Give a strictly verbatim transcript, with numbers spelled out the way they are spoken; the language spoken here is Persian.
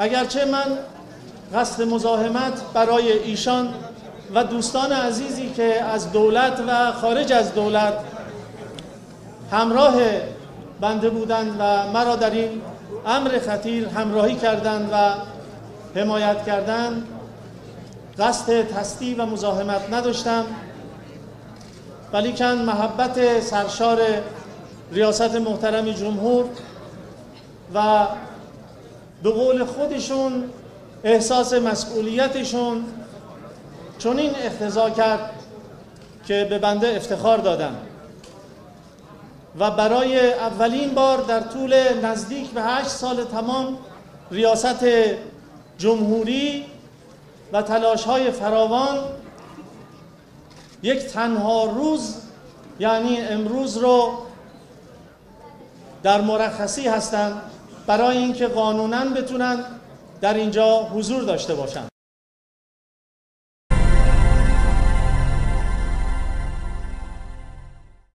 اگرچه من قصد مزاحمت برای ایشان و دوستان عزیزی که از دولت و خارج از دولت همراه بنده بودند و مرا در این امر خطیر همراهی کردند و حمایت کردند، قصد تسدید و مزاحمت نداشتم، ولیکن محبت سرشار ریاست محترم جمهور و به قول خودشون احساس مسئولیتشون چنین اقتضا کرد که به بنده افتخار دادن و برای اولین بار در طول نزدیک به هشت سال تمام ریاست جمهوری و تلاش‌های فراوان یک تنها روز، یعنی امروز رو در مرخصی هستند برای اینکه قانوناً بتونن در اینجا حضور داشته باشند.